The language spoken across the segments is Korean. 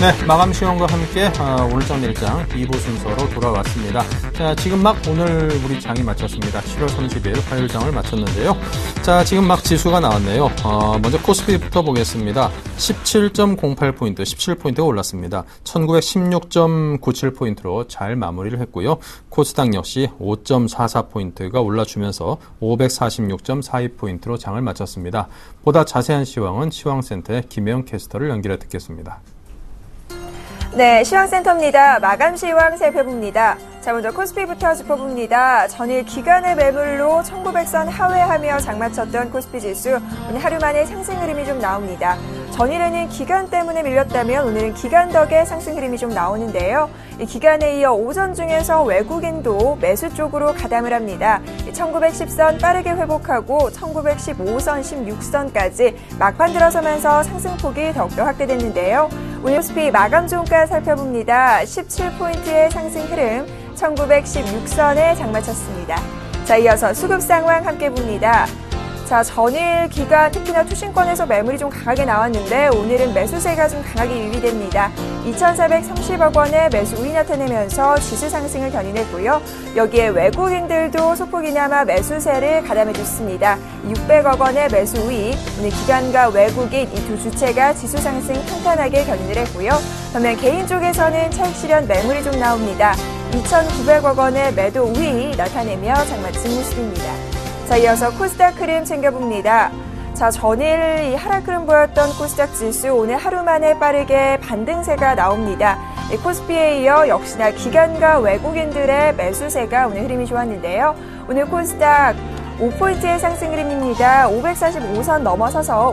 네, 마감 시황과 함께 오늘장 내일장 2부 순서로 돌아왔습니다. 자, 지금 막 오늘 우리 장이 마쳤습니다. 7월 30일 화요일장을 마쳤는데요. 자, 지금 막 지수가 나왔네요. 먼저 코스피부터 보겠습니다. 17.08포인트, 17포인트가 올랐습니다. 1916.97포인트로 잘 마무리를 했고요. 코스닥 역시 5.44포인트가 올라주면서 546.42포인트로 장을 마쳤습니다. 보다 자세한 시황은 시황센터의 김혜영 캐스터를 연결해 듣겠습니다. 네, 시황센터입니다. 마감 시황 살펴봅니다. 자, 먼저 코스피부터 짚어봅니다. 전일 기간의 매물로 1900선 하회하며 장마쳤던 코스피 지수, 오늘 하루 만에 상승 흐름이 좀 나옵니다. 전일에는 기간 때문에 밀렸다면 오늘은 기간 덕에 상승 흐름이 좀 나오는데요. 이 기간에 이어 오전 중에서 외국인도 매수 쪽으로 가담을 합니다. 1910선 빠르게 회복하고 1915선, 16선까지 막판 들어서면서 상승폭이 더욱더 확대됐는데요. 오늘 코스피 마감 종가 살펴봅니다. 17포인트의 상승 흐름, 1916선에 장마쳤습니다. 자, 이어서 수급 상황 함께 봅니다. 자, 전일 기간 특히나 투신권에서 매물이 좀 강하게 나왔는데 오늘은 매수세가 좀 강하게 유입됩니다. 2,430억 원의 매수 우위 나타내면서 지수 상승을 견인했고요. 여기에 외국인들도 소폭이나마 매수세를 가담해줬습니다. 600억 원의 매수 우위, 오늘 기관과 외국인 이 두 주체가 지수 상승 탄탄하게 견인을 했고요. 반면 개인 쪽에서는 차익 실현 매물이 좀 나옵니다. 2,900억 원의 매도 우위 나타내며 장마친 모습입니다. 자, 이어서 코스닥 흐름 챙겨봅니다. 자, 전일 이 하락 흐름 보였던 코스닥 지수 오늘 하루 만에 빠르게 반등세가 나옵니다. 이 코스피에 이어 역시나 기관과 외국인들의 매수세가 오늘 흐름이 좋았는데요. 오늘 코스닥 5포인트의 상승 흐름입니다. 545선 넘어서서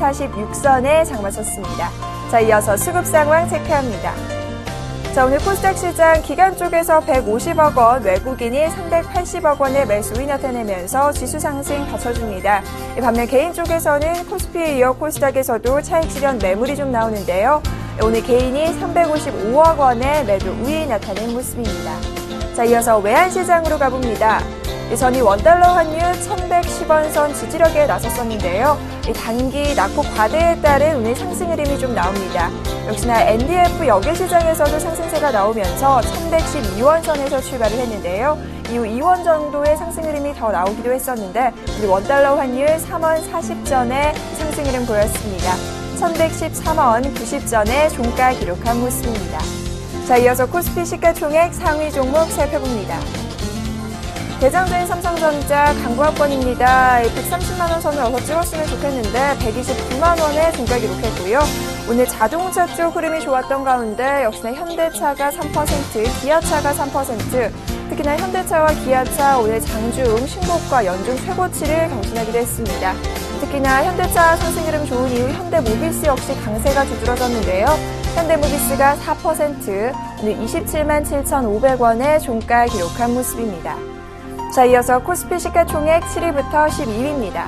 546선에 장마쳤습니다. 자, 이어서 수급 상황 체크합니다. 자, 오늘 코스닥 시장 기관 쪽에서 150억 원, 외국인이 380억 원의 매수 우위 나타내면서 지수 상승 받쳐줍니다. 반면 개인 쪽에서는 코스피에 이어 코스닥에서도 차익 실현 매물이 좀 나오는데요. 오늘 개인이 355억 원의 매도 우위 나타낸 모습입니다. 자, 이어서 외환시장으로 가봅니다. 전일 원달러 환율 1110원 선 지지력에 나섰었는데요. 단기 낙폭 과대에 따른 오늘 상승 흐름이 좀 나옵니다. 역시나 NDF 역외시장에서도 상승세가 나오면서 1112원 선에서 출발을 했는데요. 이후 2원 정도의 상승 흐름이 더 나오기도 했었는데 우리 원달러 환율 3원 40전에 상승 흐름 보였습니다. 1113원 90전에 종가 기록한 모습입니다. 자, 이어서 코스피 시가총액 상위 종목 살펴봅니다. 대장주인 삼성전자 강보합권입니다. 130만 원 선을 어서 찍었으면 좋겠는데 129만 원에 종가 기록했고요. 오늘 자동차 쪽 흐름이 좋았던 가운데 역시나 현대차가 3%, 기아차가 3%, 특히나 현대차와 기아차 오늘 장중 신고가 연중 최고치를 경신하기도 했습니다. 특히나 현대차 상승 흐름 좋은 이후 현대모비스 역시 강세가 두드러졌는데요. 현대모비스가 4%, 오늘 27만 7,500원에 종가 기록한 모습입니다. 자, 이어서 코스피 시가총액 7위부터 12위입니다.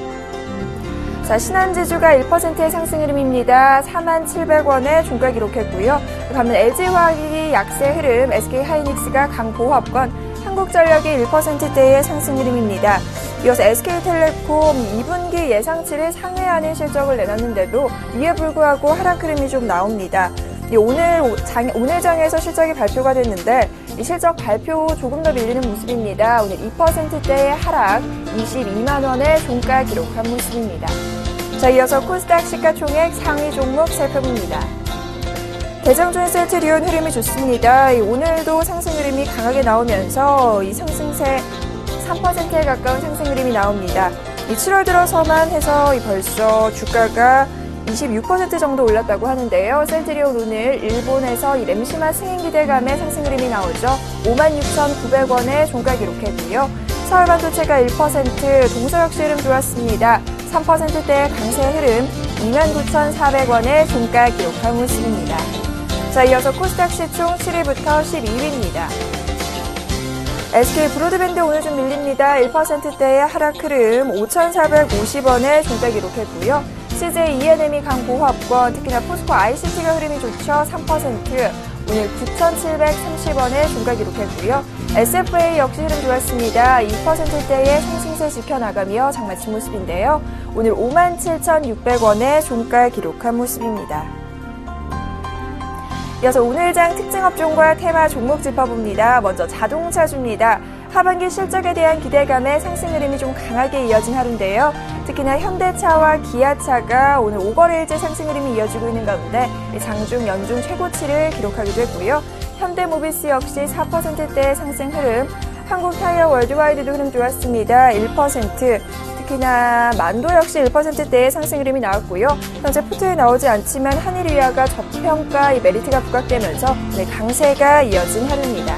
자, 신한지주가 1%의 상승 흐름입니다. 4만 700원에 종가 기록했고요. 반면 LG화학이 약세 흐름, SK하이닉스가 강보합권, 한국전력이 1%대의 상승 흐름입니다. 이어서 SK텔레콤 2분기 예상치를 상회하는 실적을 내놨는데도 이에 불구하고 하락 흐름이 좀 나옵니다. 오늘 장에서 실적이 발표가 됐는데 이 실적 발표 조금 더 밀리는 모습입니다. 오늘 2%대의 하락, 22만 원의 종가 기록한 모습입니다. 자, 이어서 코스닥 시가총액 상위 종목 살펴봅니다. 대장주인 셀트리온 흐름이 좋습니다. 오늘도 상승 흐름이 강하게 나오면서 이 상승세 3%에 가까운 상승 흐름이 나옵니다. 7월 들어서만 해서 벌써 주가가 26% 정도 올랐다고 하는데요. 셀트리온 오늘 일본에서 이 램시마 승인 기대감에 상승 흐름이 나오죠. 56,900원에 종가 기록했고요. 서울반도체가 1%, 동서 역시 흐름 좋았습니다. 3%대의 강세 흐름, 29,400원에 종가 기록한 모습입니다. 자, 이어서 코스닥 시총 7위부터 12위입니다. SK 브로드밴드 오늘 좀 밀립니다. 1%대의 하락 흐름, 5,450원에 종가 기록했고요. CJ E&M이 강보합권, 특히나 포스코 ICT가 흐름이 좋죠. 3%, 오늘 9,730원에 종가 기록했고요. SFA 역시 흐름 좋았습니다. 2%대의 상승세 지켜나가며 장마친 모습인데요. 오늘 57,600원에 종가 기록한 모습입니다. 이어서 오늘 장 특징 업종과 테마 종목 짚어봅니다. 먼저 자동차주입니다. 하반기 실적에 대한 기대감에 상승 흐름이 좀 강하게 이어진 하루인데요. 특히나 현대차와 기아차가 오늘 5거래일째 상승 흐름이 이어지고 있는 가운데 장중, 연중 최고치를 기록하기도 했고요. 현대모비스 역시 4%대의 상승 흐름, 한국타이어 월드와이드도 흐름 좋았습니다. 1%. 특히나 만도 역시 1%대의 상승 흐름이 나왔고요. 현재 포트에 나오지 않지만 한일위아가 저평가 메리트가 부각되면서 강세가 이어진 하루입니다.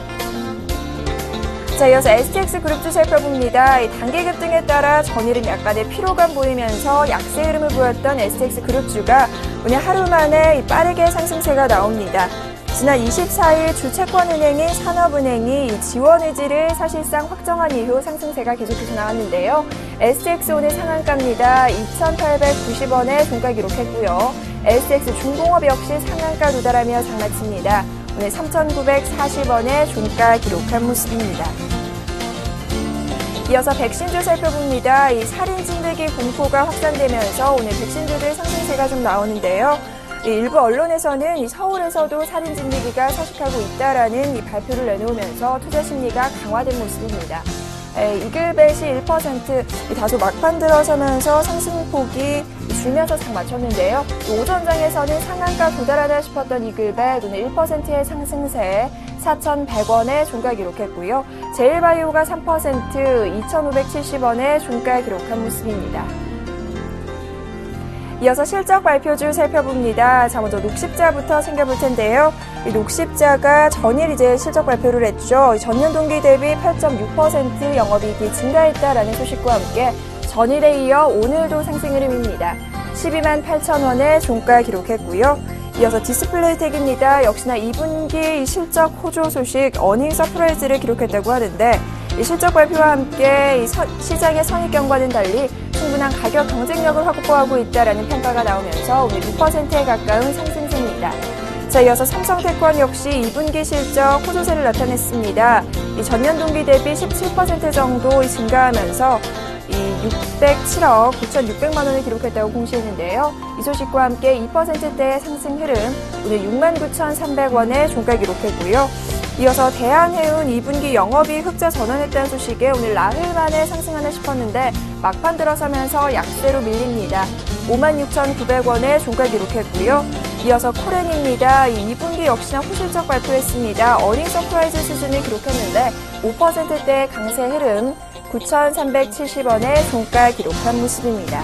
자, 이어서 STX 그룹주 살펴봅니다. 단기 급등에 따라 전일은 약간의 피로감 보이면서 약세 흐름을 보였던 STX 그룹주가 오늘 하루 만에 빠르게 상승세가 나옵니다. 지난 24일 주채권은행인 산업은행이 지원 의지를 사실상 확정한 이후 상승세가 계속해서 나왔는데요. STX 오늘 상한가입니다. 2,890원에 종가 기록했고요. STX 중공업 역시 상한가 도달하며 장마칩니다. 오늘 3,940원에 종가 기록한 모습입니다. 이어서 백신주 살펴봅니다. 이 살인 진드기 공포가 확산되면서 오늘 백신주들 상승세가 좀 나오는데요. 일부 언론에서는 이 서울에서도 살인 진드기가 서식하고 있다라는 이 발표를 내놓으면서 투자 심리가 강화된 모습입니다. 이글벳이 1% 다소 막판 들어서면서 상승폭이 줄면서 장 맞췄는데요. 오전장에서는 상한가 도달하다 싶었던 이글벳 오늘 1%의 상승세 4,100원에 종가 기록했고요. 제일바이오가 3% 2,570원에 종가 기록한 모습입니다. 이어서 실적 발표주 살펴봅니다. 자, 먼저 녹십자부터 챙겨볼 텐데요. 이 녹십자가 전일 이제 실적 발표를 했죠. 전년 동기 대비 8.6% 영업이익이 증가했다라는 소식과 함께 전일에 이어 오늘도 상승 흐름입니다. 12만 8천원에 종가 기록했고요. 이어서 디스플레이텍입니다. 역시나 2분기 실적 호조 소식 어닝 서프라이즈를 기록했다고 하는데 이 실적 발표와 함께 시장의 선입견과는 달리 충분한 가격 경쟁력을 확보하고 있다라는 평가가 나오면서 오늘 6%에 가까운 상승세입니다. 자, 이어서 삼성테크원 역시 2분기 실적 호조세를 나타냈습니다. 이 전년 동기 대비 17% 정도 증가하면서 이 607억 9,600만 원을 기록했다고 공시했는데요. 이 소식과 함께 2%대의 상승 흐름, 오늘 69,300원에 종가 기록했고요. 이어서 대한해운 2분기 영업이익 흑자 전환했다는 소식에 오늘 나흘 만에 상승하나 싶었는데 막판 들어서면서 약세로 밀립니다. 56,900원에 종가 기록했고요. 이어서 코렌입니다. 2분기 역시나 호실적 발표했습니다. 어닝 서프라이즈 수준을 기록했는데 5%대의 강세 흐름 9,370원에 종가 기록한 모습입니다.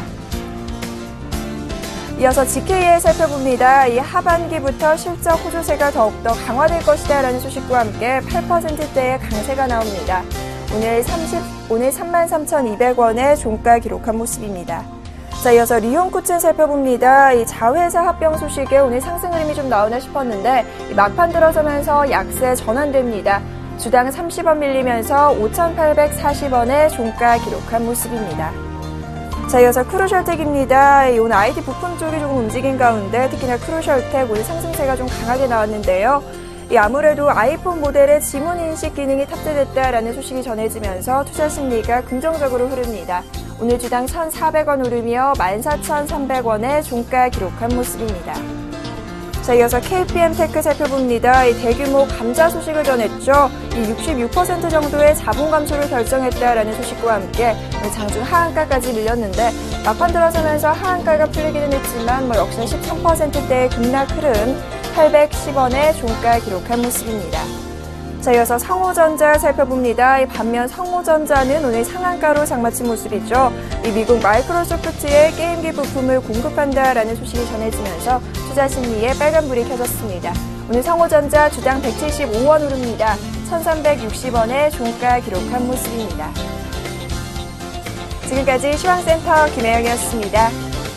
이어서 GK에 살펴봅니다. 이 하반기부터 실적 호조세가 더욱더 강화될 것이다라는 소식과 함께 8%대의 강세가 나옵니다. 오늘 33,200원에 종가 기록한 모습입니다. 자, 이어서 리온쿠츠 살펴봅니다. 이 자회사 합병 소식에 오늘 상승 흐름이 좀 나오나 싶었는데 막판 들어서면서 약세 전환됩니다. 주당 30원 밀리면서 5,840원에 종가 기록한 모습입니다. 자, 이어서 크루셜텍입니다. 오늘 IT 부품 쪽이 조금 움직인 가운데 특히나 크루셜텍 오늘 상승세가 좀 강하게 나왔는데요. 아무래도 아이폰 모델의 지문 인식 기능이 탑재됐다라는 소식이 전해지면서 투자 심리가 긍정적으로 흐릅니다. 오늘 주당 1,400원 오르며 14,300원에 종가 기록한 모습입니다. 자, 이어서 KPM테크 살펴봅니다. 이 대규모 감자 소식을 전했죠. 이 66% 정도의 자본 감소를 결정했다라는 소식과 함께 장중 하한가까지 밀렸는데 막판 들어서면서 하한가가 풀리기는 했지만 역시나 13%대의 급락 흐름 810원에 종가 기록한 모습입니다. 자, 이어서 성호전자 살펴봅니다. 반면 성호전자는 오늘 상한가로 장마친 모습이죠. 이 미국 마이크로소프트의 게임기 부품을 공급한다라는 소식이 전해지면서 투자 심리에 빨간불이 켜졌습니다. 오늘 성호전자 주당 175원 오릅니다. 1,360원에 종가 기록한 모습입니다. 지금까지 시황센터 김혜영이었습니다.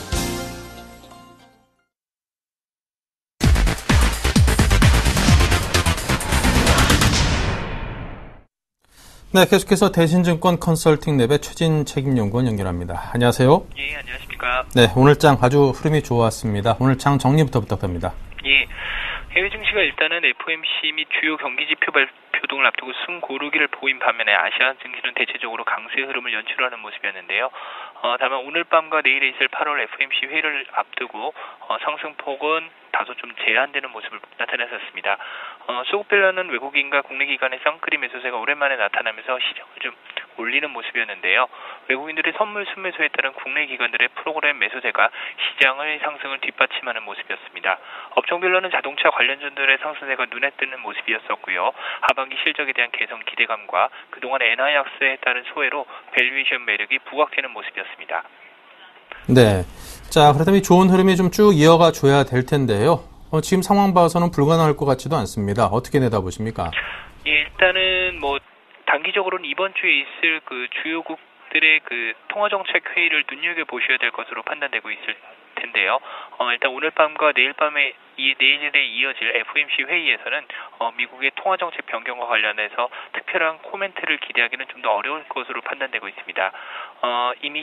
네, 계속해서 대신증권 컨설팅랩의 최진 책임연구원 연결합니다. 안녕하세요. 예, 안녕하십니까. 네, 오늘 장 아주 흐름이 좋았습니다. 오늘 장 정리부터 부탁드립니다. 예, 해외 증시가 일단은 FOMC 및 주요 경기 지표 발표 교동을 앞두고 숨고르기를 보인 반면에 아시아 증시는 대체적으로 강세 흐름을 연출하는 모습이었는데요. 다만 오늘 밤과 내일에 있을 8월 FOMC 회의를 앞두고 상승폭은 다소 좀 제한되는 모습을 나타냈었습니다. 수급 밸런은 외국인과 국내 기관의 쌍끌이 매수세가 오랜만에 나타나면서 시장을 좀 올리는 모습이었는데요. 외국인들의 선물 순매수에 따른 국내 기관들의 프로그램 매수세가 시장의 상승을 뒷받침하는 모습이었습니다. 업종 밸런은 자동차 관련주들의 상승세가 눈에 띄는 모습이었었고요. 하반기 실적에 대한 개선 기대감과 그동안 엔화 약세에 따른 소외로 밸류에이션 매력이 부각되는 모습이었습니다. 네. 자, 그렇다면 이 좋은 흐름이 좀 쭉 이어가 줘야 될 텐데요. 지금 상황 봐서는 불가능할 것 같지도 않습니다. 어떻게 내다보십니까? 예, 일단은 단기적으로는 이번 주에 있을 그 주요국들의 그 통화정책 회의를 눈여겨보셔야 될 것으로 판단되고 있을 텐데요. 일단 오늘 밤과 내일에 이어질 FOMC 회의에서는 미국의 통화정책 변경과 관련해서 특별한 코멘트를 기대하기는 좀 더 어려울 것으로 판단되고 있습니다. 이미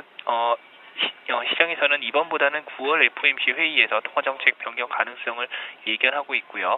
시장에서는 이번보다는 9월 FOMC 회의에서 통화정책 변경 가능성을 예견하고 있고요.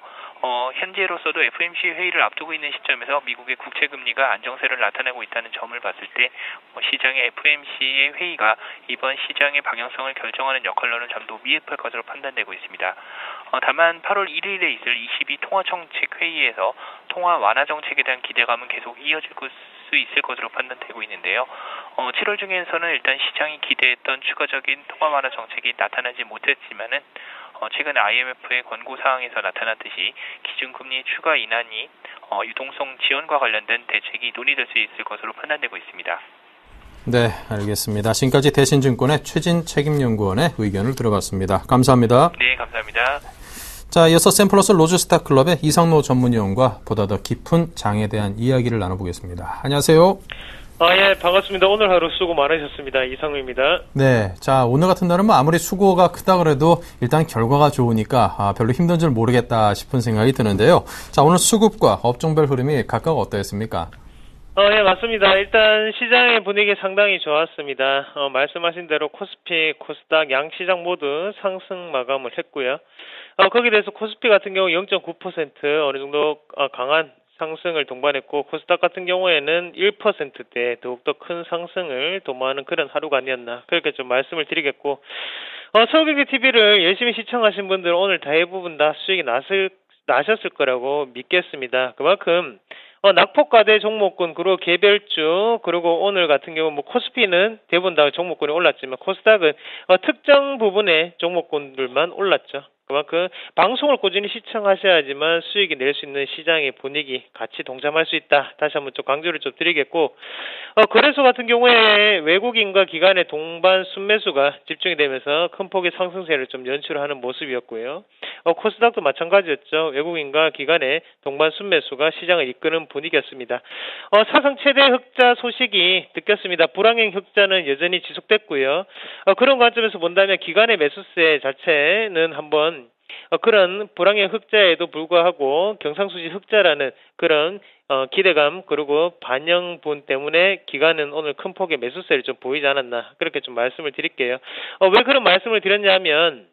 현재로서도 FOMC 회의를 앞두고 있는 시점에서 미국의 국채금리가 안정세를 나타내고 있다는 점을 봤을 때 시장의 FOMC의 회의가 이번 시장의 방향성을 결정하는 역할로는 좀 더 미흡할 것으로 판단되고 있습니다. 다만 8월 1일에 있을 22 통화정책 회의에서 통화 완화 정책에 대한 기대감은 계속 이어질 수 있을 것으로 판단되고 있는데요. 7월 중에서는 일단 시장이 기대했던 추가적인 통화 완화 정책이 나타나지 못했지만은 최근 IMF의 권고 사항에서 나타났듯이 기준금리 추가 인하니 유동성 지원과 관련된 대책이 논의될 수 있을 것으로 판단되고 있습니다. 네, 알겠습니다. 지금까지 대신증권의 최진 책임연구원의 의견을 들어봤습니다. 감사합니다. 네, 감사합니다. 자, 이어서 샘플러스 로즈스타클럽의 이상로 전문위원과 보다 더 깊은 장에 대한 이야기를 나눠보겠습니다. 안녕하세요. 예, 반갑습니다. 오늘 하루 수고 많으셨습니다. 이상로입니다. 네, 자, 오늘 같은 날은 아무리 수고가 크다 그래도 일단 결과가 좋으니까 별로 힘든 줄 모르겠다 싶은 생각이 드는데요. 자, 오늘 수급과 업종별 흐름이 각각 어떠했습니까? 예, 맞습니다. 일단 시장의 분위기 상당히 좋았습니다. 말씀하신 대로 코스피, 코스닥 양시장 모두 상승 마감을 했고요. 거기에 대해서 코스피 같은 경우 0.9% 어느 정도 강한 상승을 동반했고 코스닥 같은 경우에는 1%대 더욱더 큰 상승을 도모하는 그런 하루가 아니었나 그렇게 좀 말씀을 드리겠고 서울경제TV를 열심히 시청하신 분들은 오늘 대부분 다 수익이 나셨을 거라고 믿겠습니다. 그만큼 낙폭과대 종목군 그리고 개별주 그리고 오늘 같은 경우 코스피는 대부분 다 종목군이 올랐지만 코스닥은 특정 부분의 종목군들만 올랐죠. 그만큼 방송을 꾸준히 시청하셔야지만 수익이 낼 수 있는 시장의 분위기 같이 동참할 수 있다. 다시 한번 좀 강조를 좀 드리겠고 거래소 같은 경우에 외국인과 기관의 동반 순매수가 집중이 되면서 큰 폭의 상승세를 좀 연출하는 모습이었고요. 코스닥도 마찬가지였죠. 외국인과 기관의 동반 순매수가 시장을 이끄는 분위기였습니다. 사상 최대 흑자 소식이 듣겼습니다. 불황행 흑자는 여전히 지속됐고요. 그런 관점에서 본다면 기관의 매수세 자체는 한번 그런 불황의 흑자에도 불구하고 경상수지 흑자라는 그런 기대감 그리고 반영분 때문에 기관은 오늘 큰 폭의 매수세를 좀 보이지 않았나 그렇게 좀 말씀을 드릴게요. 왜 그런 말씀을 드렸냐면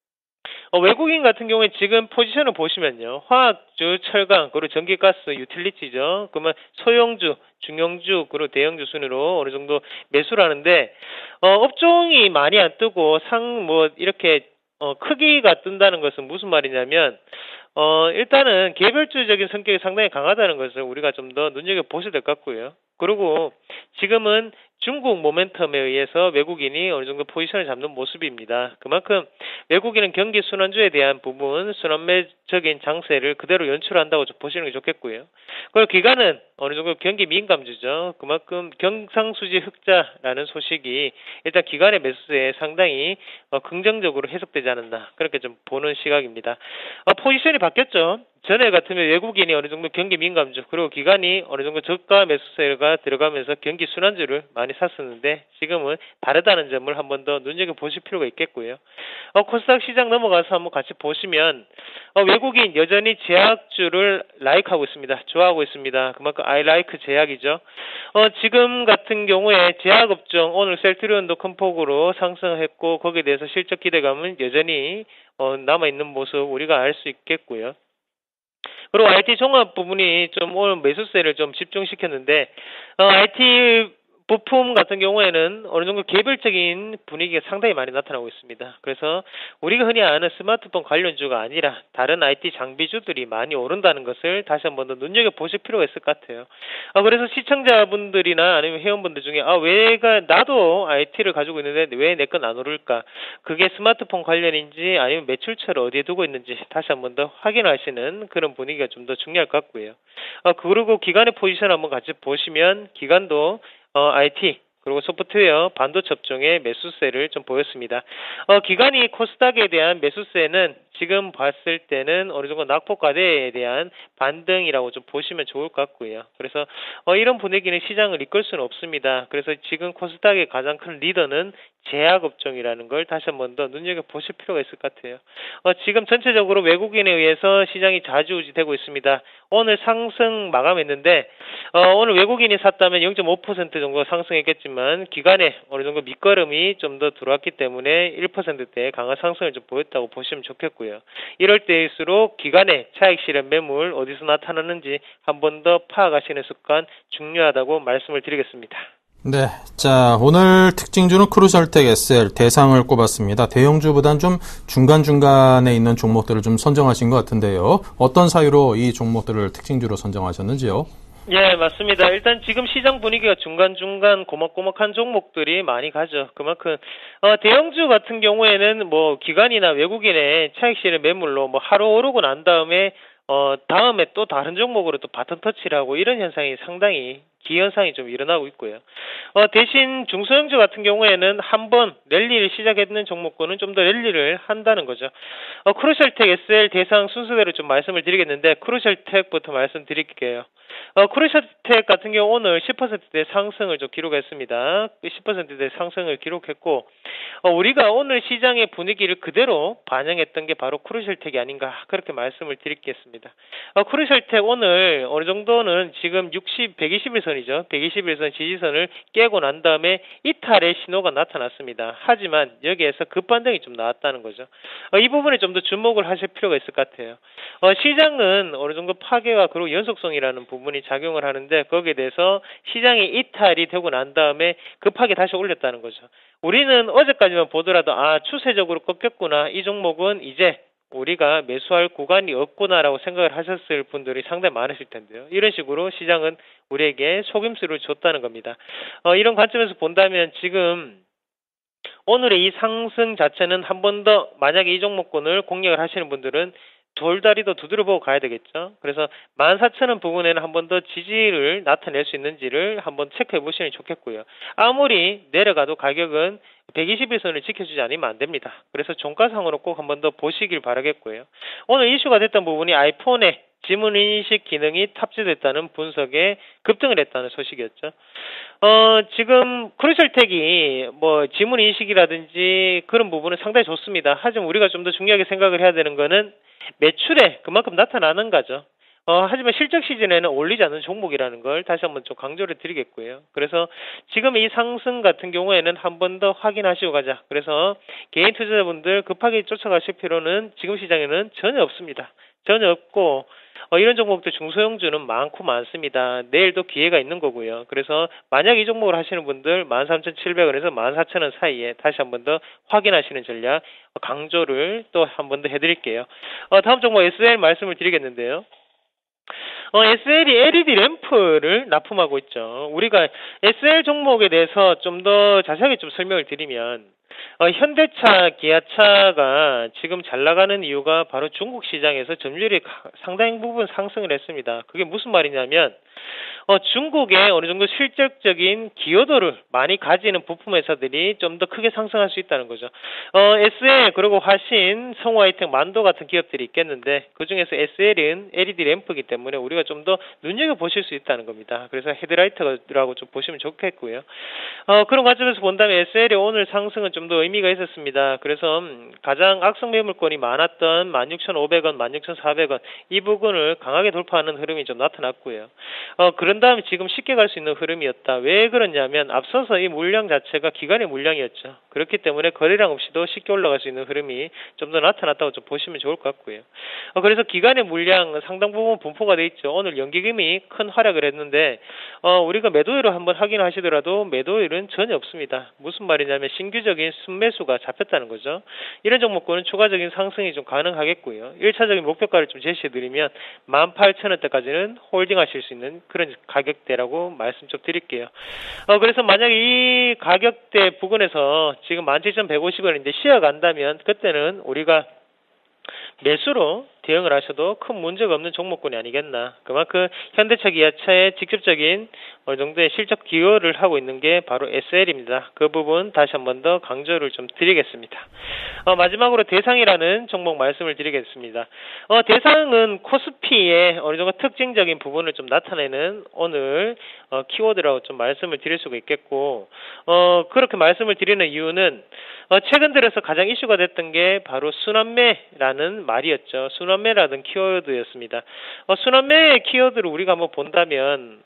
외국인 같은 경우에 지금 포지션을 보시면요. 화학주, 철강, 그리고 전기가스, 유틸리티죠. 그러면 소형주, 중형주, 그리고 대형주 순으로 어느 정도 매수를 하는데 업종이 많이 안 뜨고 이렇게 크기가 뜬다는 것은 무슨 말이냐면 일단은 개별주적인 성격이 상당히 강하다는 것을 우리가 좀 더 눈여겨보셔야 될 것 같고요. 그리고 지금은 중국 모멘텀에 의해서 외국인이 어느 정도 포지션을 잡는 모습입니다. 그만큼 외국인은 경기 순환주에 대한 부분, 순환매적인 장세를 그대로 연출한다고 보시는 게 좋겠고요. 그리고 기관은 어느 정도 경기 민감주죠. 그만큼 경상수지 흑자라는 소식이 일단 기관의 매수세에 상당히 긍정적으로 해석되지 않았나 그렇게 좀 보는 시각입니다. 포지션이 바뀌었죠. 전에 같으면 외국인이 어느 정도 경기 민감주 그리고 기관이 어느 정도 저가 매수세가 들어가면서 경기 순환주를 많이 샀었는데 지금은 다르다는 점을 한 번 더 눈여겨보실 필요가 있겠고요. 코스닥 시장 넘어가서 한번 같이 보시면 외국인 여전히 제약주를 라이크하고 있습니다. 좋아하고 있습니다. 그만큼 I like 제약이죠. 지금 같은 경우에 제약업종 오늘 셀트리온도 큰 폭으로 상승했고 거기에 대해서 실적 기대감은 여전히 남아있는 모습 우리가 알 수 있겠고요. 그리고 IT 종합 부분이 좀 오늘 매수세를 좀 집중시켰는데, IT 부품 같은 경우에는 어느 정도 개별적인 분위기가 상당히 많이 나타나고 있습니다. 그래서 우리가 흔히 아는 스마트폰 관련주가 아니라 다른 IT 장비주들이 많이 오른다는 것을 다시 한 번 더 눈여겨보실 필요가 있을 것 같아요. 그래서 시청자분들이나 아니면 회원분들 중에 나도 IT를 가지고 있는데 왜 내 건 안 오를까? 그게 스마트폰 관련인지 아니면 매출처를 어디에 두고 있는지 다시 한 번 더 확인하시는 그런 분위기가 좀 더 중요할 것 같고요. 그리고 기간의 포지션 한번 같이 보시면 기간도 IT 그리고 소프트웨어, 반도체 업종의 매수세를 좀 보였습니다. 기간이 코스닥에 대한 매수세는 지금 봤을 때는 어느 정도 낙폭과대에 대한 반등이라고 좀 보시면 좋을 것 같고요. 그래서 이런 분위기는 시장을 이끌 수는 없습니다. 그래서 지금 코스닥의 가장 큰 리더는 제약업종이라는 걸 다시 한 번 더 눈여겨보실 필요가 있을 것 같아요. 지금 전체적으로 외국인에 의해서 시장이 좌지우지되고 있습니다. 오늘 상승 마감했는데 오늘 외국인이 샀다면 0.5% 정도 상승했겠지만 기간에 어느 정도 밑거름이 좀 더 들어왔기 때문에 1%대의 강한 상승을 좀 보였다고 보시면 좋겠고요. 이럴 때일수록 기간에 차익 실현 매물 어디서 나타나는지 한 번 더 파악하시는 습관 중요하다고 말씀을 드리겠습니다. 네. 자, 오늘 특징주는 크루셜텍 SL 대상을 꼽았습니다. 대형주보단 좀 중간중간에 있는 종목들을 좀 선정하신 것 같은데요. 어떤 사유로 이 종목들을 특징주로 선정하셨는지요? 예, 맞습니다. 일단 지금 시장 분위기가 중간중간 고막고막한 종목들이 많이 가죠. 그만큼 대형주 같은 경우에는 뭐 기관이나 외국인의 차익 실현 매물로 뭐 하루 오르고 난 다음에 다음에 또 다른 종목으로 또 바톤 터치를 하고 이런 현상이 상당히 기현상이 좀 일어나고 있고요. 대신 중소형주 같은 경우에는 한번 랠리를 시작했는 종목군은 좀 더 랠리를 한다는 거죠. 크루셜텍 SL 대상 순서대로 좀 말씀을 드리겠는데 크루셜텍부터 말씀드릴게요. 크루셜텍 같은 경우 오늘 10%대 상승을 좀 기록했습니다. 10%대 상승을 기록했고 우리가 오늘 시장의 분위기를 그대로 반영했던 게 바로 크루셜텍이 아닌가 그렇게 말씀을 드리겠습니다. 크루셜텍 오늘 어느 정도는 지금 121선이죠. 121선 지지선을 깨고 난 다음에 이탈의 신호가 나타났습니다. 하지만 여기에서 급반등이 좀 나왔다는 거죠. 이 부분에 좀 더 주목을 하실 필요가 있을 것 같아요. 시장은 어느 정도 파괴와 그리고 연속성이라는 부분이 작용을 하는데 거기에 대해서 시장이 이탈이 되고 난 다음에 급하게 다시 올렸다는 거죠. 우리는 어제까지만 보더라도 추세적으로 꺾였구나. 이 종목은 이제 우리가 매수할 구간이 없구나라고 생각을 하셨을 분들이 상당히 많으실 텐데요. 이런 식으로 시장은 우리에게 속임수를 줬다는 겁니다. 이런 관점에서 본다면 지금 오늘의 이 상승 자체는 한 번 더 만약에 이 종목군을 공략을 하시는 분들은 돌다리도 두드려보고 가야 되겠죠. 그래서 14,000원 부분에는 한 번 더 지지를 나타낼 수 있는지를 한번 체크해 보시면 좋겠고요. 아무리 내려가도 가격은 121선을 지켜주지 않으면 안 됩니다. 그래서 종가상으로 꼭 한 번 더 보시길 바라겠고요. 오늘 이슈가 됐던 부분이 아이폰에 지문인식 기능이 탑재됐다는 분석에 급등을 했다는 소식이었죠. 지금 크루셜텍이 뭐 지문인식이라든지 그런 부분은 상당히 좋습니다. 하지만 우리가 좀 더 중요하게 생각을 해야 되는 거는 매출에 그만큼 나타나는 거죠. 하지만 실적 시즌에는 올리지 않는 종목이라는 걸 다시 한번 좀 강조를 드리겠고요. 그래서 지금 이 상승 같은 경우에는 한 번 더 확인하시고 가자. 그래서 개인 투자자분들 급하게 쫓아가실 필요는 지금 시장에는 전혀 없습니다. 전혀 없고 이런 종목들 중소형주는 많고 많습니다. 내일도 기회가 있는 거고요. 그래서 만약 이 종목을 하시는 분들 13,700원에서 14,000원 사이에 다시 한 번 더 확인하시는 전략 강조를 또 한 번 더 해드릴게요. 다음 종목 SL 말씀을 드리겠는데요. SL이 LED 램프를 납품하고 있죠. 우리가 SL 종목에 대해서 좀 더 자세하게 좀 설명을 드리면 현대차, 기아차가 지금 잘 나가는 이유가 바로 중국 시장에서 점유율이 상당 부분 상승을 했습니다. 그게 무슨 말이냐면 중국의 어느 정도 실질적인 기여도를 많이 가지는 부품 회사들이 좀 더 크게 상승할 수 있다는 거죠. SL 그리고 화신, 성우하이텍, 만도 같은 기업들이 있겠는데 그중에서 SL은 LED 램프이기 때문에 우리가 좀 더 눈여겨보실 수 있다는 겁니다. 그래서 헤드라이트라고 좀 보시면 좋겠고요. 그런 관점에서 본다면 SL의 오늘 상승은 좀 더 의미가 있었습니다. 그래서 가장 악성 매물권이 많았던 16,500원, 16,400원 이 부분을 강하게 돌파하는 흐름이 좀 나타났고요. 그러나 그런 다음에 지금 쉽게 갈 수 있는 흐름이었다. 왜 그러냐면 앞서서 이 물량 자체가 기관의 물량이었죠. 그렇기 때문에 거래량 없이도 쉽게 올라갈 수 있는 흐름이 좀 더 나타났다고 좀 보시면 좋을 것 같고요. 그래서 기관의 물량 상당 부분 분포가 돼 있죠. 오늘 연기금이 큰 활약을 했는데 우리가 매도일을 한번 확인하시더라도 매도일은 전혀 없습니다. 무슨 말이냐면 신규적인 순매수가 잡혔다는 거죠. 이런 종목군은 추가적인 상승이 좀 가능하겠고요. 1차적인 목표가를 좀 제시해드리면 18,000원대까지는 홀딩하실 수 있는 그런 가격대라고 말씀 좀 드릴게요. 그래서 만약에 이 가격대 부근에서 지금 17,150원인데 쉬어간다면 그때는 우리가 매수로 대응을 하셔도 큰 문제가 없는 종목군이 아니겠나. 그만큼 현대차 기아차의 직접적인 어느 정도의 실적 기여를 하고 있는 게 바로 SL입니다. 그 부분 다시 한 번 더 강조를 좀 드리겠습니다. 마지막으로 대상이라는 종목 말씀을 드리겠습니다. 대상은 코스피의 어느 정도 특징적인 부분을 좀 나타내는 오늘 키워드라고 좀 말씀을 드릴 수가 있겠고, 그렇게 말씀을 드리는 이유는 최근 들어서 가장 이슈가 됐던 게 바로 순환매라는 말이었죠. 순환매라는 키워드였습니다. 순환매의 키워드를 우리가 한번 본다면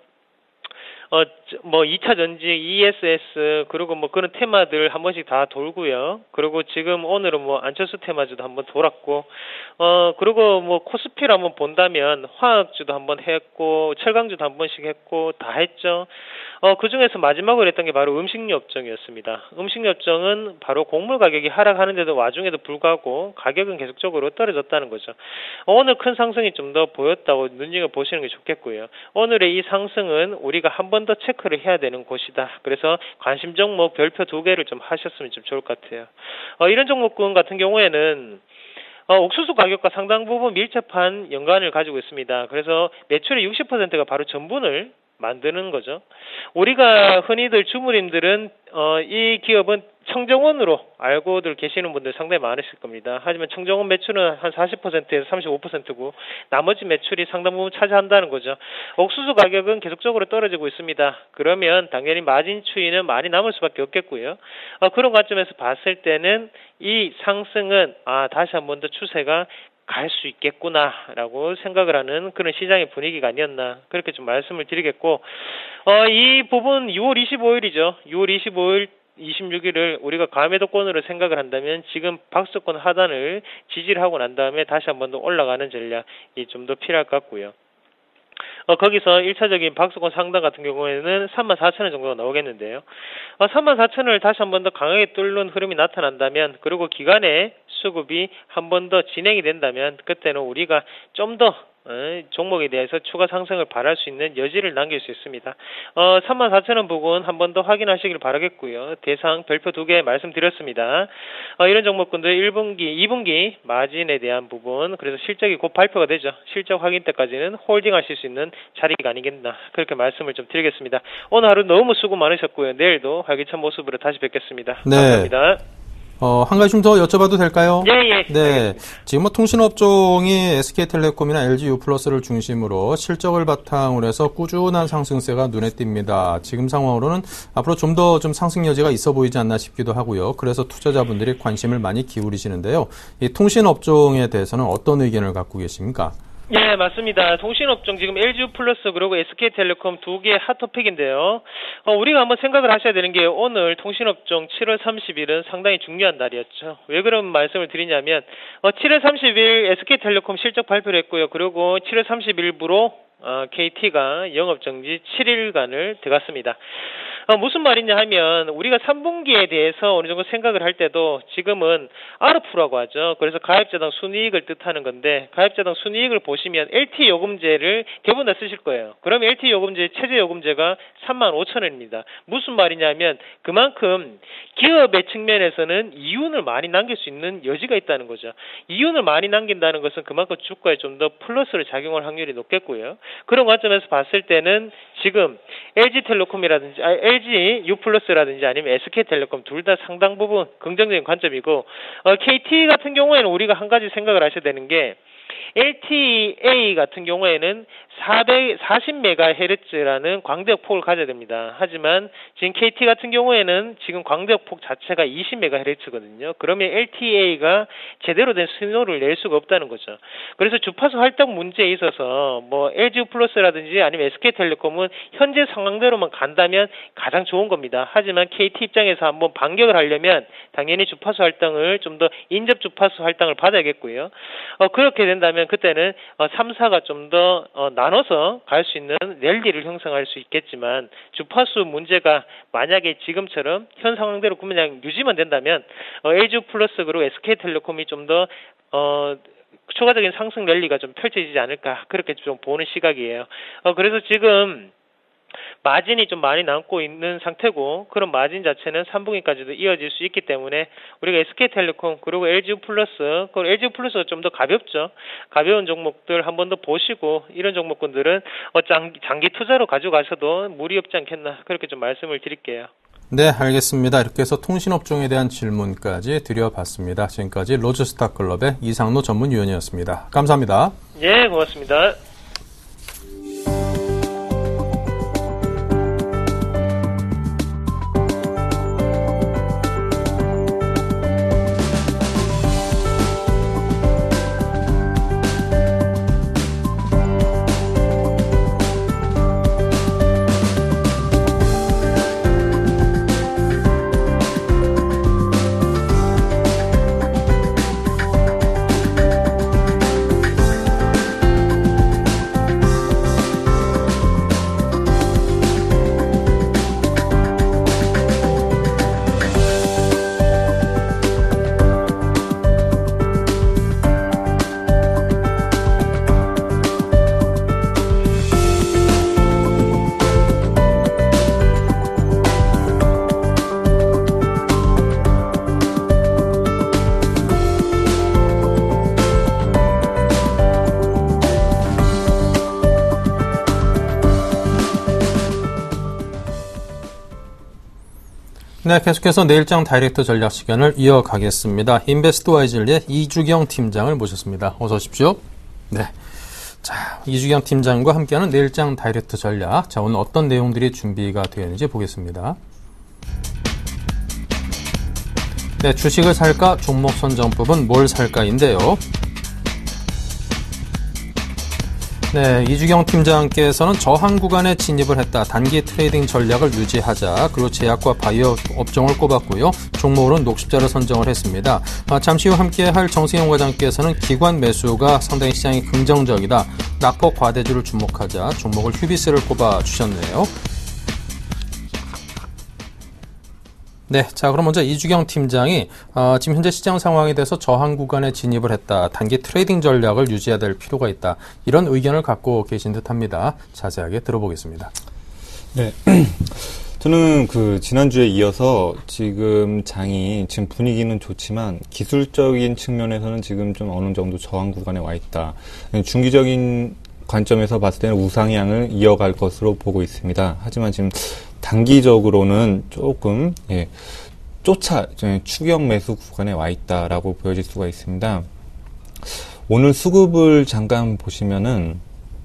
2차 전지, ESS, 그리고 그런 테마들 한 번씩 다 돌고요. 그리고 지금 오늘은 안철수 테마주도 한번 돌았고, 그리고 코스피를 한번 본다면 화학주도 한번 했고, 철강주도 한 번씩 했고, 다 했죠. 그 중에서 마지막으로 했던 게 바로 음식료 업종이었습니다. 음식료 업종은 바로 곡물 가격이 하락하는데도 와중에도 불구하고 가격은 계속적으로 떨어졌다는 거죠. 오늘 큰 상승이 좀 더 보였다고 눈여겨보시는 게 좋겠고요. 오늘의 이 상승은 우리가 한 번 더 체크를 해야 되는 곳이다. 그래서 관심 종목 별표 2개를 좀 하셨으면 좀 좋을 것 같아요. 이런 종목군 같은 경우에는 옥수수 가격과 상당 부분 밀접한 연관을 가지고 있습니다. 그래서 매출의 60%가 바로 전분을 만드는 거죠. 우리가 흔히들 주무님들은 이 기업은 청정원으로 알고들 계시는 분들 상당히 많으실 겁니다. 하지만 청정원 매출은 한 40%에서 35%고 나머지 매출이 상당 부분 차지한다는 거죠. 옥수수 가격은 계속적으로 떨어지고 있습니다. 그러면 당연히 마진 추이는 많이 남을 수밖에 없겠고요. 그런 관점에서 봤을 때는 이 상승은 다시 한 번 더 추세가 갈 수 있겠구나라고 생각을 하는 그런 시장의 분위기가 아니었나 그렇게 좀 말씀을 드리겠고, 이 부분 6월 25일이죠. 6월 25일 26일을 우리가 과매도권으로 생각을 한다면 지금 박스권 하단을 지지를 하고 난 다음에 다시 한 번 더 올라가는 전략이 좀 더 필요할 것 같고요. 거기서 1차적인 박스권 상단 같은 경우에는 34,000원 정도가 나오겠는데요. 34,000원을 다시 한 번 더 강하게 뚫는 흐름이 나타난다면, 그리고 기간의 수급이 한 번 더 진행이 된다면 그때는 우리가 좀 더 종목에 대해서 추가 상승을 바랄 수 있는 여지를 남길 수 있습니다. 34,000원 부분 한 번 더 확인하시길 바라겠고요. 대상 별표 2개 말씀드렸습니다. 이런 종목군들 1분기, 2분기 마진에 대한 부분, 그래서 실적이 곧 발표가 되죠. 실적 확인 때까지는 홀딩하실 수 있는 자리가 아니겠나 그렇게 말씀을 좀 드리겠습니다. 오늘 하루 너무 수고 많으셨고요. 내일도 활기찬 모습으로 다시 뵙겠습니다. 네. 감사합니다. 한 가지 좀 더 여쭤봐도 될까요? 예. 네. 지금 통신업종이 SK텔레콤이나 LG유플러스를 중심으로 실적을 바탕으로 해서 꾸준한 상승세가 눈에 띕니다. 지금 상황으로는 앞으로 좀 더 상승 여지가 있어 보이지 않나 싶기도 하고요. 그래서 투자자분들이 관심을 많이 기울이시는데요. 이 통신업종에 대해서는 어떤 의견을 갖고 계십니까? 예, 맞습니다. 통신업종 지금 LG유플러스 그리고 SK텔레콤 두 개의 핫토픽인데요. 우리가 한번 생각을 하셔야 되는 게 오늘 통신업종 7월 30일은 상당히 중요한 날이었죠. 왜 그런 말씀을 드리냐면 7월 30일 SK텔레콤 실적 발표를 했고요. 그리고 7월 30일부로 KT가 영업정지 7일간을 들어갔습니다. 무슨 말이냐 하면 우리가 3분기에 대해서 어느 정도 생각을 할 때도 지금은 RF라고 하죠. 그래서 가입자당 순이익을 뜻하는 건데, 가입자당 순이익을 보시면 LT 요금제를 대부분 다 쓰실 거예요. 그럼 LT 요금제, 최저 요금제가 35,000원입니다. 무슨 말이냐면 그만큼 기업의 측면에서는 이윤을 많이 남길 수 있는 여지가 있다는 거죠. 이윤을 많이 남긴다는 것은 그만큼 주가에 좀 더 플러스를 작용할 확률이 높겠고요. 그런 관점에서 봤을 때는 지금 LG텔레콤이라든지 LG유플러스라든지 아니면 SK텔레콤 둘 다 상당 부분 긍정적인 관점이고, KT 같은 경우에는 우리가 한 가지 생각을 하셔야 되는 게 LTA 같은 경우에는 440MHz라는 광대역폭을 가져야 됩니다. 하지만 지금 KT 같은 경우에는 지금 광대역폭 자체가 20MHz거든요. 그러면 LTA가 제대로 된 신호를 낼 수가 없다는 거죠. 그래서 주파수 할당 문제에 있어서 뭐 LG 플러스라든지 아니면 SK텔레콤은 현재 상황대로만 간다면 가장 좋은 겁니다. 하지만 KT 입장에서 한번 반격을 하려면 당연히 주파수 할당을 좀 더 인접 주파수 할당을 받아야겠고요. 그렇게 된다면 그때는 3사가 좀 더 나눠서 갈 수 있는 랠리를 형성할 수 있겠지만 주파수 문제가 만약에 지금처럼 현 상황대로 그냥 유지만 된다면 LG 플러스 그리고 SK텔레콤이 좀 더 추가적인 상승 랠리가 좀 펼쳐지지 않을까 그렇게 좀 보는 시각이에요. 그래서 지금 마진이 좀 많이 남고 있는 상태고 그런 마진 자체는 3분기까지도 이어질 수 있기 때문에 우리가 SK텔레콤 그리고 LG 플러스 그리고 LG 플러스가 좀 더 가볍죠. 가벼운 종목들 한 번 더 보시고 이런 종목군들은 장기 투자로 가져가셔도 무리 없지 않겠나 그렇게 좀 말씀을 드릴게요. 네, 알겠습니다. 이렇게 해서 통신업종에 대한 질문까지 드려봤습니다. 지금까지 로즈스타클럽의 이상로 전문위원이었습니다. 감사합니다. 예, 고맙습니다. 네, 계속해서 내일장 다이렉트 전략 시간을 이어가겠습니다. 인베스트 와이즐리의 이주경 팀장을 모셨습니다. 어서 오십시오. 네. 자, 이주경 팀장과 함께하는 내일장 다이렉트 전략. 자, 오늘 어떤 내용들이 준비가 되어 있는지 보겠습니다. 네, 주식을 살까? 종목 선정법은 뭘 살까인데요. 네, 이주경 팀장께서는 저항 구간에 진입을 했다. 단기 트레이딩 전략을 유지하자. 그리고 제약과 바이오 업종을 꼽았고요. 종목으로는 녹십자를 선정을 했습니다. 잠시 후 함께할 정승용 과장께서는 기관 매수가 상당히 시장이 긍정적이다. 낙폭 과대주를 주목하자. 종목을 휴비스를 꼽아주셨네요. 네, 자 그럼 먼저 이주경 팀장이 지금 현재 시장 상황에 대해서 저항 구간에 진입을 했다. 단기 트레이딩 전략을 유지해야 될 필요가 있다. 이런 의견을 갖고 계신 듯합니다. 자세하게 들어보겠습니다. 네, 저는 지난주에 이어서 지금 분위기는 좋지만 기술적인 측면에서는 지금 좀 어느 정도 저항 구간에 와 있다. 중기적인 관점에서 봤을 때는 우상향을 이어갈 것으로 보고 있습니다. 하지만 지금 단기적으로는 조금 추격 매수 구간에 와 있다라고 보여질 수가 있습니다. 오늘 수급을 잠깐 보시면은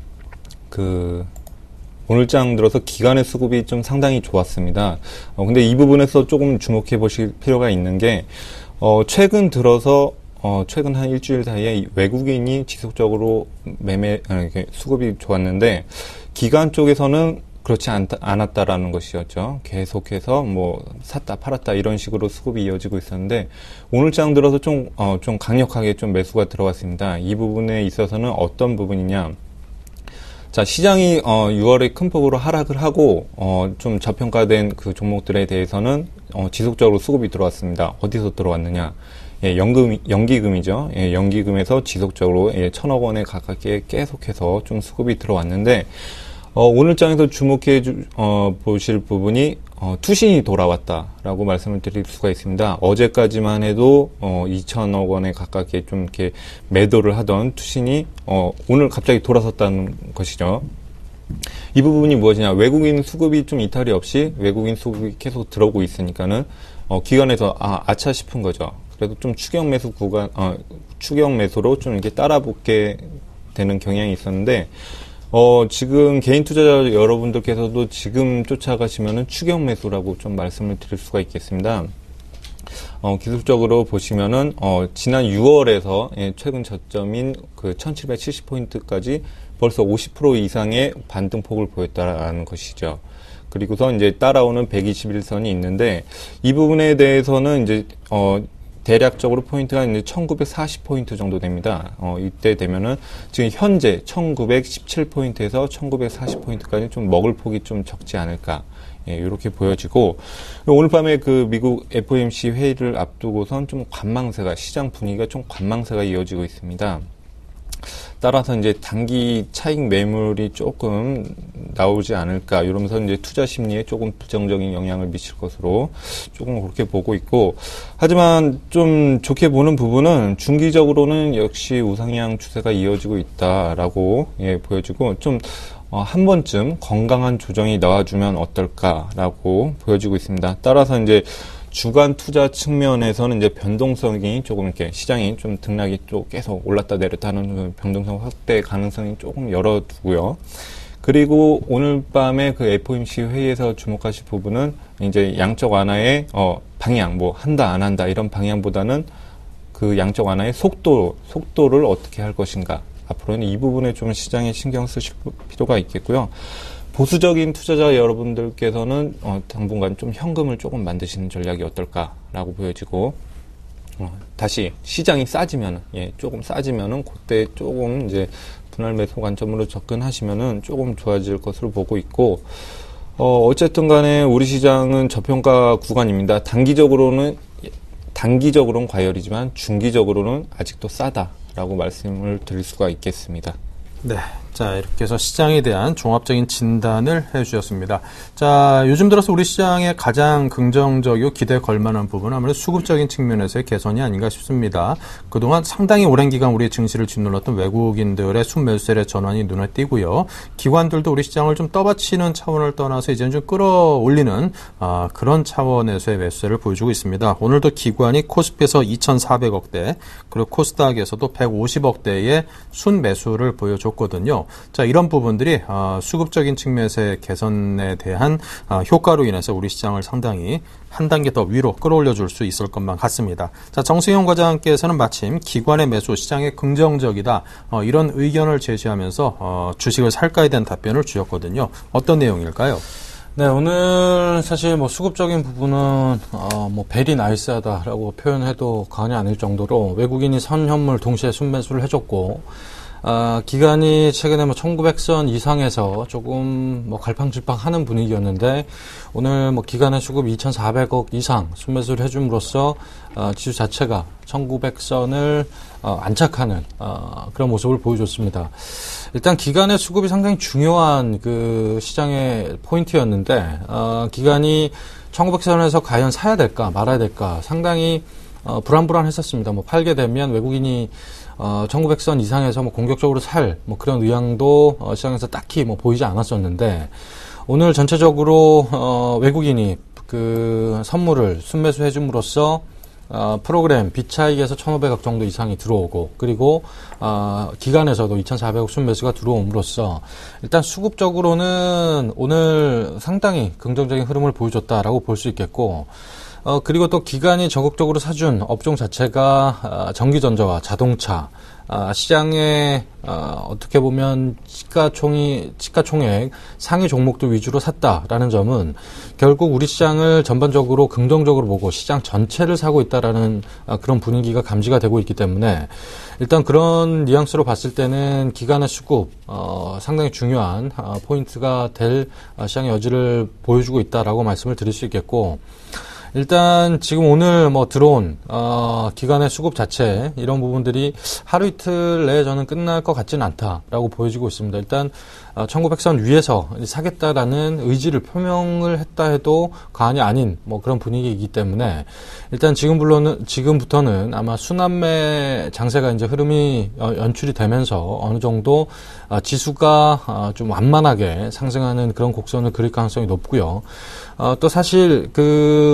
오늘장 들어서 기관의 수급이 좀 상당히 좋았습니다. 근데 이 부분에서 조금 주목해 보실 필요가 있는 게 최근 들어서 최근 한 일주일 사이에 외국인이 지속적으로 수급이 좋았는데 기관 쪽에서는 그렇지 않았다라는 것이었죠. 계속해서 샀다 팔았다 이런 식으로 수급이 이어지고 있었는데 오늘장 들어서 좀 강력하게 좀 매수가 들어왔습니다. 이 부분에 있어서는 어떤 부분이냐? 자, 시장이 6월에 큰 폭으로 하락을 하고 좀 저평가된 그 종목들에 대해서는 지속적으로 수급이 들어왔습니다. 어디서 들어왔느냐? 연기금이죠. 연기금에서 지속적으로 1,000억 원에 가깝게 계속해서 좀 수급이 들어왔는데 오늘장에서 주목해 보실 부분이 투신이 돌아왔다라고 말씀을 드릴 수가 있습니다. 어제까지만 해도 2,000억 원에 가깝게 좀 이렇게 매도를 하던 투신이 오늘 갑자기 돌아섰다는 것이죠. 이 부분이 무엇이냐? 외국인 수급이 좀 이탈이 없이 외국인 수급이 계속 들어오고 있으니까는 기관에서 아차 싶은 거죠. 그래도 좀 추격 매수로 좀 이렇게 따라붙게 되는 경향이 있었는데, 지금 개인 투자자 여러분들께서도 지금 쫓아가시면은 추격 매수라고 좀 말씀을 드릴 수가 있겠습니다. 기술적으로 보시면은, 지난 6월에서 최근 저점인 그 1770포인트까지 벌써 50% 이상의 반등폭을 보였다라는 것이죠. 그리고서 이제 따라오는 121선이 있는데, 이 부분에 대해서는 이제, 대략적으로 포인트가 이제 1940포인트 정도 됩니다. 이때 되면은 지금 현재 1917포인트에서 1940포인트까지 좀 먹을 폭이 좀 적지 않을까. 이렇게 보여지고, 오늘 밤에 그 미국 FOMC 회의를 앞두고선 좀 시장 분위기가 좀 관망세가 이어지고 있습니다. 따라서 이제 단기 차익 매물이 조금 나오지 않을까 이러면서 이제 투자 심리에 조금 부정적인 영향을 미칠 것으로 조금 그렇게 보고 있고, 하지만 좀 좋게 보는 부분은 중기적으로는 역시 우상향 추세가 이어지고 있다라고 보여지고, 좀 한 번쯤 건강한 조정이 나와주면 어떨까라고 보여지고 있습니다. 따라서 이제 주간 투자 측면에서는 이제 변동성이 조금 이렇게 시장이 좀 등락이 또 계속 올랐다 내렸다 하는 변동성 확대 가능성이 조금 열어두고요. 그리고 오늘 밤에 그 FOMC 회의에서 주목하실 부분은 이제 양적 완화의 방향, 뭐 한다 안 한다 이런 방향보다는 그 양적 완화의 속도를 어떻게 할 것인가. 앞으로는 이 부분에 좀 시장에 신경 쓰실 필요가 있겠고요. 보수적인 투자자 여러분들께서는 당분간 좀 현금을 조금 만드시는 전략이 어떨까라고 보여지고, 다시 시장이 싸지면은, 조금 싸지면은 그때 조금 이제 분할 매수 관점으로 접근하시면은 조금 좋아질 것으로 보고 있고, 어쨌든 간에 우리 시장은 저평가 구간입니다. 단기적으로는 과열이지만 중기적으로는 아직도 싸다라고 말씀을 드릴 수가 있겠습니다. 네. 자, 이렇게 해서 시장에 대한 종합적인 진단을 해주셨습니다. 자, 요즘 들어서 우리 시장의 가장 긍정적이고 기대에 걸만한 부분은 아무래도 수급적인 측면에서의 개선이 아닌가 싶습니다. 그동안 상당히 오랜 기간 우리 증시를 짓눌렀던 외국인들의 순매수세의 전환이 눈에 띄고요. 기관들도 우리 시장을 좀 떠받치는 차원을 떠나서 이제는 좀 끌어올리는 그런 차원에서의 매수세를 보여주고 있습니다. 오늘도 기관이 코스피에서 2,400억대, 그리고 코스닥에서도 150억대의 순매수를 보여줬거든요. 자, 이런 부분들이 수급적인 측면에서의 개선에 대한 효과로 인해서 우리 시장을 상당히 한 단계 더 위로 끌어올려 줄 수 있을 것만 같습니다. 자, 정승현 과장께서는 마침 기관의 매수 시장에 긍정적이다, 이런 의견을 제시하면서 주식을 살까에 대한 답변을 주셨거든요. 어떤 내용일까요? 네, 오늘 사실 뭐 수급적인 부분은 뭐 베리 나이스하다라고 표현해도 과언이 아닐 정도로 외국인이 선현물 동시에 순매수를 해줬고, 기간이 최근에 뭐 1900선 이상에서 조금 뭐 갈팡질팡 하는 분위기였는데, 오늘 뭐 기간의 수급 2400억 이상 순매수를 해줌으로써, 지수 자체가 1900선을, 안착하는, 그런 모습을 보여줬습니다. 일단 기간의 수급이 상당히 중요한 그 시장의 포인트였는데, 기간이 1900선에서 과연 사야 될까 말아야 될까 상당히, 불안했었습니다. 뭐 팔게 되면 외국인이 1900선 이상에서 뭐 공격적으로 뭐 그런 의향도 시장에서 딱히 뭐 보이지 않았었는데, 오늘 전체적으로 외국인이 그 선물을 순매수 해줌으로써 프로그램 비차익에서 1,500억 정도 이상이 들어오고, 그리고 기간에서도 2,400억 순매수가 들어옴으로써 일단 수급적으로는 오늘 상당히 긍정적인 흐름을 보여줬다라고 볼 수 있겠고, 그리고 또 기간이 적극적으로 사준 업종 자체가 전기전자와 자동차, 시장에 어떻게 보면 시가총액 상위 종목들 위주로 샀다라는 점은 결국 우리 시장을 전반적으로 긍정적으로 보고 시장 전체를 사고 있다라는 그런 분위기가 감지가 되고 있기 때문에, 일단 그런 뉘앙스로 봤을 때는 기간의 수급 상당히 중요한 포인트가 될 시장의 여지를 보여주고 있다라고 말씀을 드릴 수 있겠고, 일단 지금 오늘 뭐 들어온 기간의 수급 자체, 이런 부분들이 하루 이틀 내에 저는 끝날 것 같지는 않다라고 보여지고 있습니다. 일단 1900선 위에서 사겠다라는 의지를 표명을 했다 해도 과언이 아닌 뭐 그런 분위기이기 때문에, 일단 지금부터는 아마 순환매 장세가 이제 흐름이 연출이 되면서 어느 정도 지수가 좀 완만하게 상승하는 그런 곡선을 그릴 가능성이 높고요. 또 사실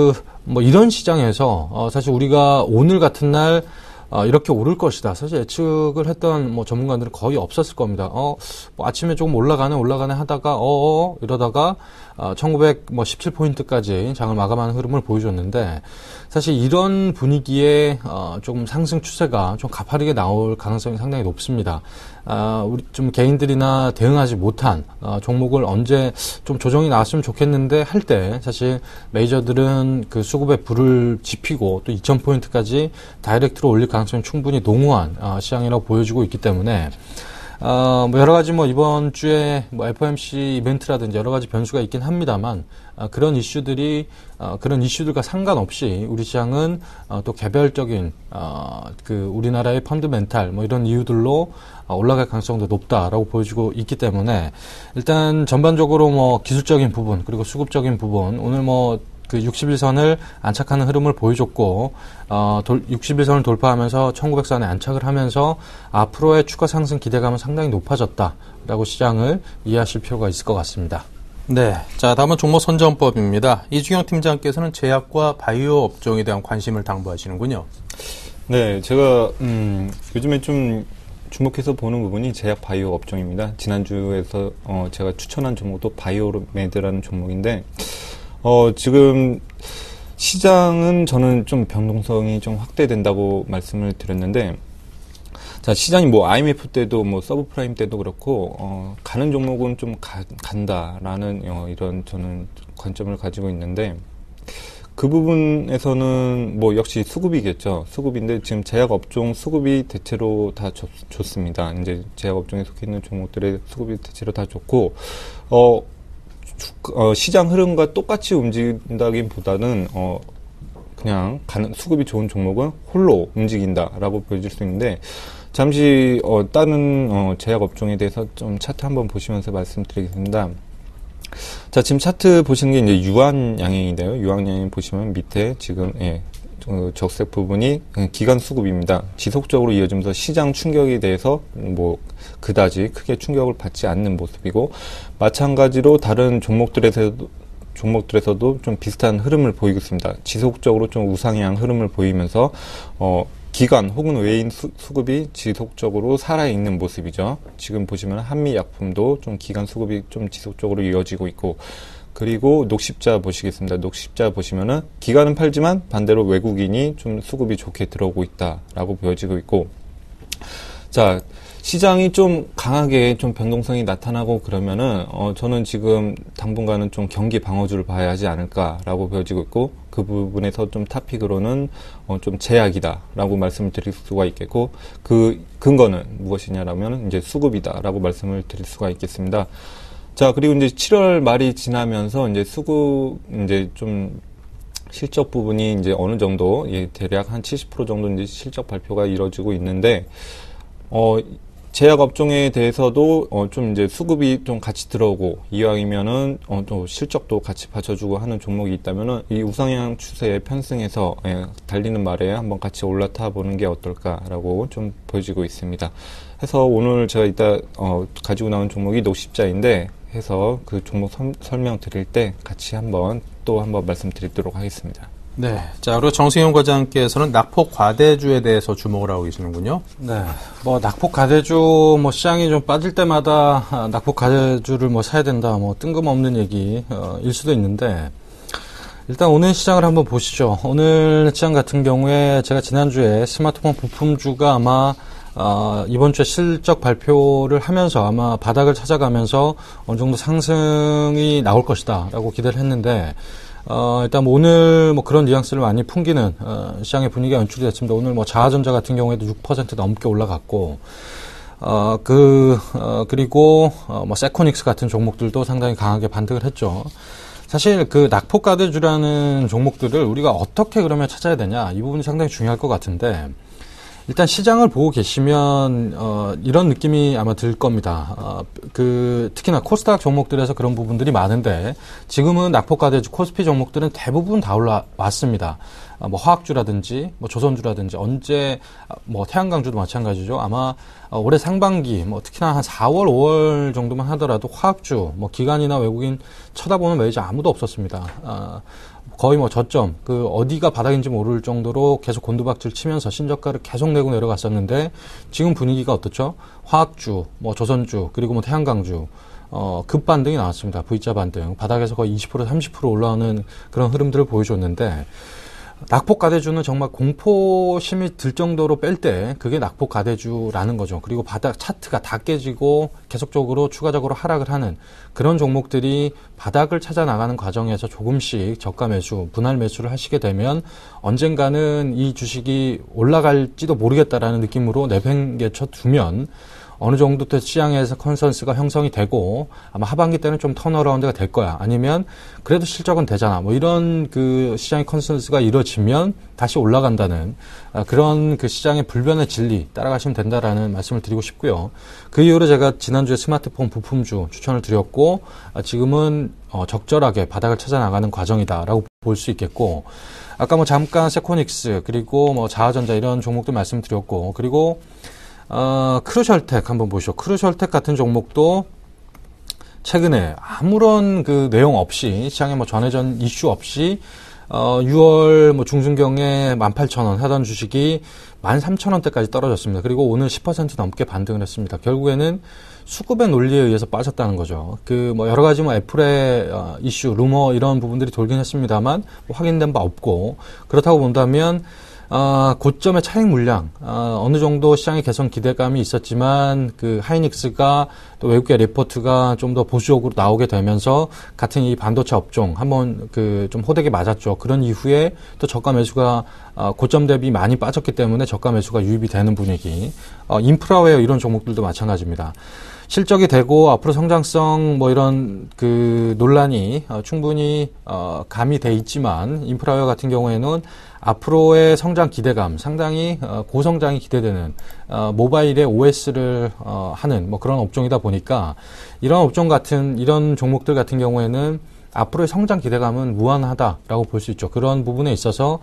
뭐 이런 시장에서 사실 우리가 오늘 같은 날 이렇게 오를 것이다. 사실 예측을 했던 뭐 전문가들은 거의 없었을 겁니다. 뭐 아침에 조금 올라가네 하다가 이러다가 1917포인트까지 장을 마감하는 흐름을 보여줬는데, 사실 이런 분위기에 조금 상승 추세가 좀 가파르게 나올 가능성이 상당히 높습니다. 우리 좀 개인들이나 대응하지 못한 종목을 언제 좀 조정이 나왔으면 좋겠는데 할 때 사실 메이저들은 그 수급에 불을 지피고 또 2000포인트까지 다이렉트로 올릴 가능성이 충분히 농후한 시장이라고 보여지고 있기 때문에 뭐 여러 가지 뭐 이번 주에 뭐 FOMC 이벤트라든지 여러 가지 변수가 있긴 합니다만, 그런 이슈들과 상관없이 우리 시장은 또 개별적인 그 우리나라의 펀드멘탈 뭐 이런 이유들로 올라갈 가능성도 높다라고 보여지고 있기 때문에, 일단 전반적으로 뭐 기술적인 부분 그리고 수급적인 부분, 오늘 뭐 그 60일선을 안착하는 흐름을 보여줬고, 60일선을 돌파하면서 1900선에 안착을 하면서 앞으로의 추가 상승 기대감은 상당히 높아졌다라고 시장을 이해하실 필요가 있을 것 같습니다. 네. 자, 다음은 종목 선점법입니다. 이주경 팀장께서는 제약과 바이오 업종에 대한 관심을 당부하시는군요. 네, 제가 요즘에 좀 주목해서 보는 부분이 제약 바이오 업종입니다. 지난주에서 제가 추천한 종목도 바이오메드라는 종목인데, 지금 시장은 저는 좀 변동성이 좀 확대된다고 말씀을 드렸는데, 자, 시장이 뭐 IMF 때도 뭐 서브프라임 때도 그렇고, 가는 종목은 좀 간다라는 이런 저는 관점을 가지고 있는데, 그 부분에서는 뭐 역시 수급이겠죠. 수급인데 지금 제약 업종 수급이 대체로 다 좋습니다. 이제 제약 업종에 속해 있는 종목들의 수급이 대체로 다 좋고, 시장 흐름과 똑같이 움직인다기보다는 그냥 수급이 좋은 종목은 홀로 움직인다라고 보여질 수 있는데, 잠시 다른 제약 업종에 대해서 좀 차트 한번 보시면서 말씀드리겠습니다. 자, 지금 차트 보시는 게 이제 유한양행인데요. 유한양행 보시면 밑에 지금 적색 부분이 기간 수급입니다. 지속적으로 이어지면서 시장 충격에 대해서 뭐 그다지 크게 충격을 받지 않는 모습이고, 마찬가지로 다른 종목들에서도 좀 비슷한 흐름을 보이고 있습니다. 지속적으로 좀 우상향 흐름을 보이면서 기관 혹은 외인 수급이 지속적으로 살아있는 모습이죠. 지금 보시면 한미약품도 좀 기관 수급이 좀 지속적으로 이어지고 있고, 그리고 녹십자 보시겠습니다. 녹십자 보시면은 기관은 팔지만 반대로 외국인이 좀 수급이 좋게 들어오고 있다라고 보여지고 있고, 자, 시장이 좀 강하게 좀 변동성이 나타나고 그러면은 저는 지금 당분간은 좀 경기 방어주를 봐야 하지 않을까라고 보여지고 있고, 그 부분에서 좀 탑픽으로는 좀 제약이다라고 말씀을 드릴 수가 있겠고, 그 근거는 무엇이냐라면 이제 수급이다라고 말씀을 드릴 수가 있겠습니다. 자, 그리고 이제 7월 말이 지나면서 이제 수급 이제 좀 실적 부분이 이제 어느 정도 대략 한 70% 정도 이제 실적 발표가 이루어지고 있는데, 제약 업종에 대해서도 좀 이제 수급이 좀 같이 들어오고, 이왕이면은 또 실적도 같이 받쳐주고 하는 종목이 있다면은 이 우상향 추세에 편승해서 달리는 말에 한번 같이 올라타 보는 게 어떨까라고 좀 보여지고 있습니다. 해서 오늘 제가 이따 가지고 나온 종목이 녹십자인데, 해서 그 종목 설명 드릴 때 같이 한번 말씀드리도록 하겠습니다. 네. 자, 그리고 정승현 과장께서는 낙폭 과대주에 대해서 주목을 하고 계시는군요. 네. 뭐, 낙폭 과대주, 뭐, 시장이 좀 빠질 때마다, 낙폭 과대주를 뭐, 사야 된다, 뭐, 뜬금없는 얘기, 일 수도 있는데, 일단 오늘 시장을 한번 보시죠. 오늘 시장 같은 경우에 제가 지난주에 스마트폰 부품주가 아마, 이번 주에 실적 발표를 하면서 아마 바닥을 찾아가면서 어느 정도 상승이 나올 것이다, 라고 기대를 했는데, 일단 뭐 오늘 뭐 그런 뉘앙스를 많이 풍기는 시장의 분위기가 연출이 됐습니다. 오늘 뭐 자하전자 같은 경우에도 6% 넘게 올라갔고, 그리고 뭐 세코닉스 같은 종목들도 상당히 강하게 반등을 했죠. 사실 그 낙폭 과대주라는 종목들을 우리가 어떻게 그러면 찾아야 되냐, 이 부분이 상당히 중요할 것 같은데, 일단 시장을 보고 계시면 이런 느낌이 아마 들 겁니다. 특히나 코스닥 종목들에서 그런 부분들이 많은데, 지금은 낙폭과대주 코스피 종목들은 대부분 다 올라왔습니다. 뭐 화학주라든지 뭐 조선주라든지, 언제 뭐 태양광주도 마찬가지죠. 아마 올해 상반기 뭐 특히나 한 4월 5월 정도만 하더라도 화학주 뭐 기관이나 외국인 쳐다보는 메이저 아무도 없었습니다. 거의 뭐 저점, 그 어디가 바닥인지 모를 정도로 계속 곤두박질 치면서 신저가를 계속 내고 내려갔었는데 지금 분위기가 어떻죠? 화학주, 뭐 조선주, 그리고 뭐 태양광주, 급반등이 나왔습니다. V자 반등. 바닥에서 거의 20% 30% 올라오는 그런 흐름들을 보여줬는데 낙폭과대주는 정말 공포심이 들 정도로 뺄 때 그게 낙폭과대주라는 거죠. 그리고 바닥 차트가 다 깨지고 계속적으로 추가적으로 하락을 하는 그런 종목들이 바닥을 찾아 나가는 과정에서 조금씩 저가 매수, 분할 매수를 하시게 되면 언젠가는 이 주식이 올라갈지도 모르겠다라는 느낌으로 내팽개쳐 두면 어느 정도 또 시장에서 컨센서스가 형성이 되고 아마 하반기 때는 좀 턴어라운드가 될 거야. 아니면 그래도 실적은 되잖아. 뭐 이런 그 시장의 컨센서스가 이루어지면 다시 올라간다는 그런 그 시장의 불변의 진리 따라가시면 된다라는 말씀을 드리고 싶고요. 그 이후로 제가 지난주에 스마트폰 부품주 추천을 드렸고 지금은 적절하게 바닥을 찾아 나가는 과정이다라고 볼 수 있겠고 아까 뭐 잠깐 세코닉스 그리고 뭐 자화전자 이런 종목들 말씀드렸고 그리고 크루셜텍 한번 보시죠. 크루셜텍 같은 종목도 최근에 아무런 그 내용 없이 시장에 뭐 전해전 이슈 없이 6월 뭐 중순경에 18,000원 하던 주식이 13,000원대까지 떨어졌습니다. 그리고 오늘 10% 넘게 반등을 했습니다. 결국에는 수급의 논리에 의해서 빠졌다는 거죠. 그 뭐 여러 가지 뭐 애플의 이슈, 루머 이런 부분들이 돌긴 했습니다만 뭐 확인된 바 없고 그렇다고 본다면 고점의 차익 물량, 어느 정도 시장의 개선 기대감이 있었지만, 그, 하이닉스가 또 외국계 리포트가 좀 더 보수적으로 나오게 되면서, 같은 이 반도체 업종, 한번 좀 호되게 맞았죠. 그런 이후에 또 저가 매수가, 고점 대비 많이 빠졌기 때문에 저가 매수가 유입이 되는 분위기. 인프라웨어 이런 종목들도 마찬가지입니다. 실적이 되고 앞으로 성장성 뭐 이런 그 논란이 충분히 가미돼 있지만 인프라웨어 같은 경우에는 앞으로의 성장 기대감 상당히 고성장이 기대되는 모바일의 OS를 하는 뭐 그런 업종이다 보니까 이런 업종 같은 이런 종목들 같은 경우에는 앞으로의 성장 기대감은 무한하다라고 볼 수 있죠. 그런 부분에 있어서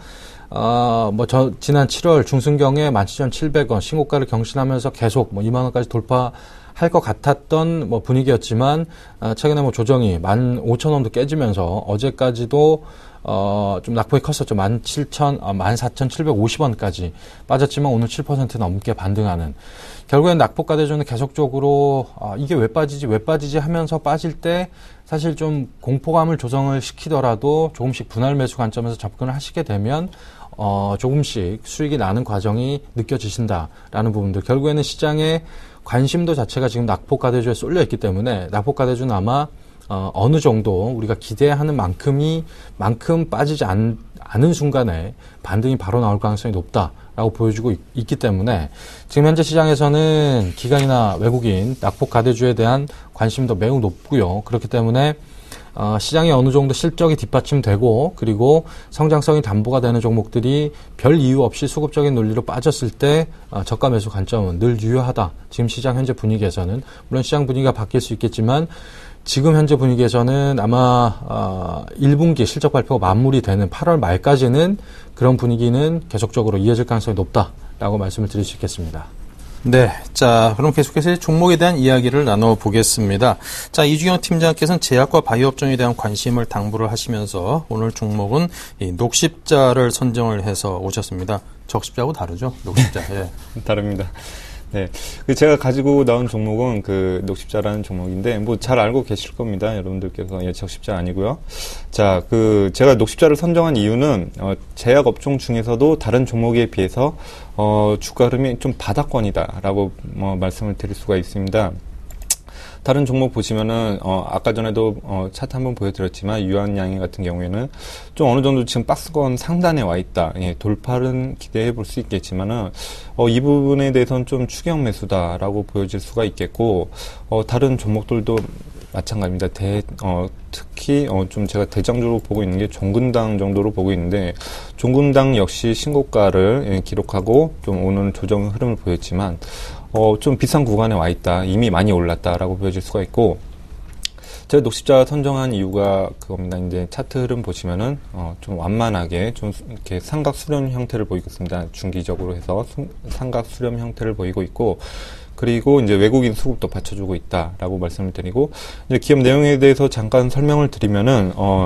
지난 7월 중순경에 17,700원 신고가를 경신하면서 계속 뭐 2만 원까지 돌파할 것 같았던 뭐 분위기였지만 최근에 뭐 조정이 15,000원도 깨지면서 어제까지도 좀 낙폭이 컸었죠. 14,750원까지 빠졌지만 오늘 7% 넘게 반등하는. 결국엔 낙폭과대주는 계속적으로 이게 왜 빠지지 하면서 빠질 때 사실 좀 공포감을 조성을 시키더라도 조금씩 분할 매수 관점에서 접근을 하시게 되면 조금씩 수익이 나는 과정이 느껴지신다라는 부분들. 결국에는 시장의 관심도 자체가 지금 낙폭과대주에 쏠려 있기 때문에 낙폭과대주는 아마 어느 정도 우리가 기대하는 만큼 빠지지 않은 순간에 반등이 바로 나올 가능성이 높다라고 보여주고 있기 때문에 지금 현재 시장에서는 기관이나 외국인 낙폭과대주에 대한 관심도 매우 높고요. 그렇기 때문에 시장이 어느 정도 실적이 뒷받침되고 그리고 성장성이 담보가 되는 종목들이 별 이유 없이 수급적인 논리로 빠졌을 때 저가 매수 관점은 늘 유효하다. 지금 시장 현재 분위기에서는 물론 시장 분위기가 바뀔 수 있겠지만 지금 현재 분위기에서는 아마 1분기 실적 발표가 마무리 되는 8월 말까지는 그런 분위기는 계속적으로 이어질 가능성이 높다라고 말씀을 드릴 수 있겠습니다. 네. 자, 그럼 계속해서 종목에 대한 이야기를 나눠보겠습니다. 자, 이주경 팀장께서는 제약과 바이오 업종에 대한 관심을 당부를 하시면서 오늘 종목은 이 녹십자를 선정을 해서 오셨습니다. 적십자하고 다르죠? 녹십자. 예. 다릅니다. 네. 제가 가지고 나온 종목은 그 녹십자라는 종목인데, 뭐 잘 알고 계실 겁니다. 여러분들께서. 예, 적십자 아니고요. 자, 제가 녹십자를 선정한 이유는, 제약 업종 중에서도 다른 종목에 비해서, 주가 흐름이 좀 바닥권이다라고, 말씀을 드릴 수가 있습니다. 다른 종목 보시면은 아까 전에도 차트 한번 보여드렸지만 유한양행 같은 경우에는 좀 어느 정도 지금 박스권 상단에 와 있다. 예, 돌파는 기대해 볼 수 있겠지만은 이 부분에 대해서는 좀 추격 매수다라고 보여질 수가 있겠고 다른 종목들도 마찬가지입니다. 특히 좀 제가 대장주로 보고 있는 게 종근당 정도로 보고 있는데 종근당 역시 신고가를 기록하고 좀 오늘 조정 흐름을 보였지만 좀 비싼 구간에 와 있다. 이미 많이 올랐다라고 보여질 수가 있고, 제가 녹십자 선정한 이유가 그겁니다. 이제 차트 흐름 보시면은, 좀 완만하게, 좀 이렇게 삼각 수렴 형태를 보이고 있습니다. 중기적으로 해서 삼각 수렴 형태를 보이고 있고, 그리고 이제 외국인 수급도 받쳐주고 있다라고 말씀을 드리고, 이제 기업 내용에 대해서 잠깐 설명을 드리면은,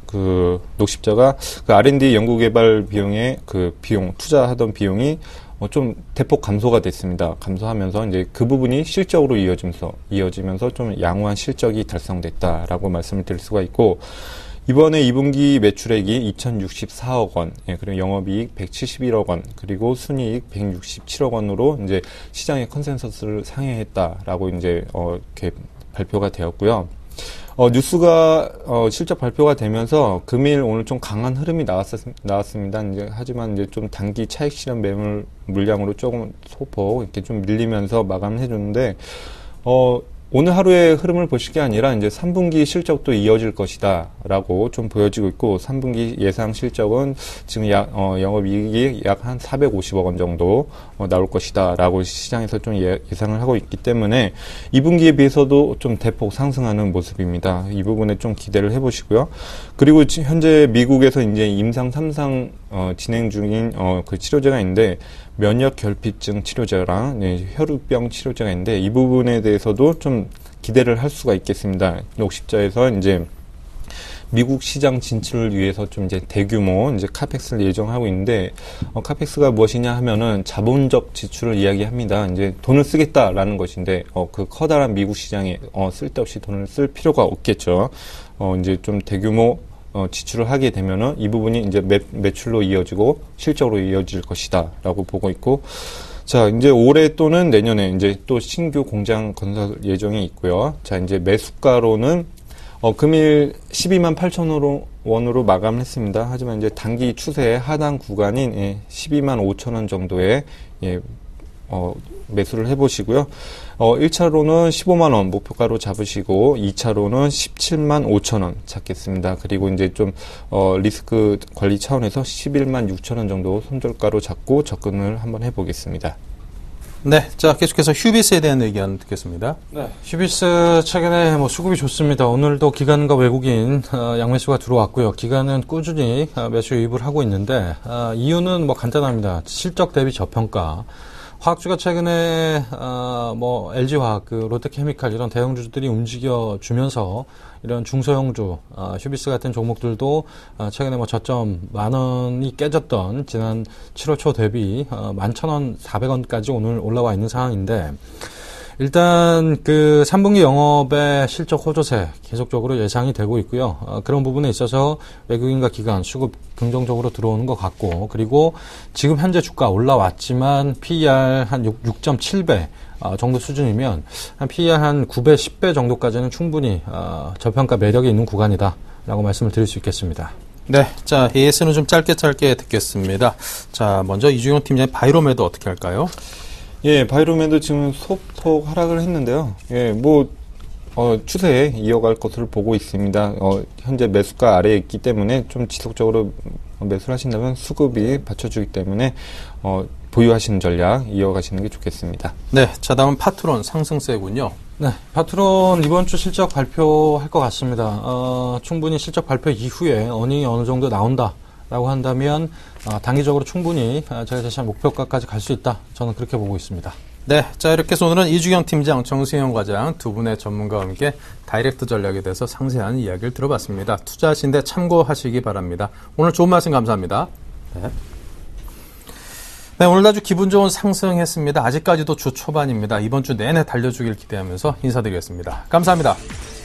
그 녹십자가 그 R&D 연구개발 비용의 투자하던 비용이 좀 대폭 감소가 됐습니다. 감소하면서 이제 그 부분이 실적으로 이어지면서 좀 양호한 실적이 달성됐다라고 말씀을 드릴 수가 있고, 이번에 2분기 매출액이 2,064억 원, 그리고 영업이익 171억 원, 그리고 순이익 167억 원으로 이제 시장의 컨센서스를 상회했다라고 이제 이렇게 발표가 되었고요. 뉴스가 실적 발표가 되면서 금일 오늘 좀 강한 흐름이 나왔습니다. 이제 하지만 이제 좀 단기 차익 실현 매물 물량으로 조금 소폭 이렇게 좀 밀리면서 마감을 해줬는데, 오늘 하루의 흐름을 보실 게 아니라 이제 3분기 실적도 이어질 것이다라고 좀 보여지고 있고, 3분기 예상 실적은 지금 영업이익이 약 한 450억 원 정도 나올 것이다라고 시장에서 좀 예상을 하고 있기 때문에 2분기에 비해서도 좀 대폭 상승하는 모습입니다. 이 부분에 좀 기대를 해보시고요. 그리고 현재 미국에서 이제 임상 3상 진행 중인 그 치료제가 있는데, 면역 결핍증 치료제랑 혈우병 치료제가 있는데, 이 부분에 대해서도 좀 기대를 할 수가 있겠습니다. 녹십자에서 이제 미국 시장 진출을 위해서 좀 이제 대규모 이제 카펙스를 예정하고 있는데, 카펙스가 무엇이냐 하면은 자본적 지출을 이야기합니다. 이제 돈을 쓰겠다라는 것인데, 그 커다란 미국 시장에 쓸데없이 돈을 쓸 필요가 없겠죠. 이제 좀 대규모 지출을 하게 되면은 이 부분이 이제 매출로 이어지고 실적으로 이어질 것이다라고 보고 있고, 자, 이제 올해 또는 내년에 이제 또 신규 공장 건설 예정이 있고요. 자, 이제 매수가로는 금일 12만 8천 원으로 마감을 했습니다. 하지만 이제 단기 추세의 하단 구간인 12만 5천 원 정도에 매수를 해보시고요. 1차로는 15만 원 목표가로 잡으시고, 2차로는 17만 5천 원 잡겠습니다. 그리고 이제 좀 리스크 관리 차원에서 11만 6천 원 정도 손절가로 잡고 접근을 한번 해보겠습니다. 네, 자 계속해서 휴비스에 대한 의견 듣겠습니다. 네, 휴비스 최근에 수급이 좋습니다. 오늘도 기관과 외국인 양매수가 들어왔고요. 기관은 꾸준히 매수 유입을 하고 있는데, 이유는 간단합니다. 실적 대비 저평가. 화학주가 최근에 LG화학, 롯데케미칼 이런 대형주들이 움직여주면서 이런 중소형주, 휴비스 같은 종목들도 최근에 저점 10,000원이 깨졌던 지난 7월 초 대비 11,400원까지 오늘 올라와 있는 상황인데, 일단 3분기 영업의 실적 호조세 계속적으로 예상이 되고 있고요. 그런 부분에 있어서 외국인과 기관 수급 긍정적으로 들어오는 것 같고, 그리고 지금 현재 주가 올라왔지만 PER 한 6.7배 정도 수준이면 한 PER 한 9배, 10배 정도까지는 충분히 저평가 매력이 있는 구간이다라고 말씀을 드릴 수 있겠습니다. 네, 자 AS는 좀 짧게 듣겠습니다. 자, 먼저 이주영 팀장의 바이로메드 어떻게 할까요? 예, 바이로메드 지금 소폭 하락을 했는데요. 예, 추세에 이어갈 것으로 보고 있습니다. 현재 매수가 아래에 있기 때문에 좀 지속적으로 매수를 하신다면 수급이 받쳐주기 때문에 보유하시는 전략 이어가시는 게 좋겠습니다. 네, 자 다음은 파트론 상승세군요. 네, 파트론 이번 주 실적 발표할 것 같습니다. 충분히 실적 발표 이후에 어닝이 어느 정도 나온다라고 한다면 단기적으로 충분히 제가 제시한 목표가까지 갈 수 있다. 저는 그렇게 보고 있습니다. 네, 자 이렇게 해서 오늘은 이주경 팀장, 정승영 과장 두 분의 전문가와 함께 다이렉트 전략에 대해서 상세한 이야기를 들어봤습니다. 투자하시는데 참고하시기 바랍니다. 오늘 좋은 말씀 감사합니다. 네, 오늘 아주 기분 좋은 상승했습니다. 아직까지도 주 초반입니다. 이번 주 내내 달려주길 기대하면서 인사드리겠습니다. 감사합니다.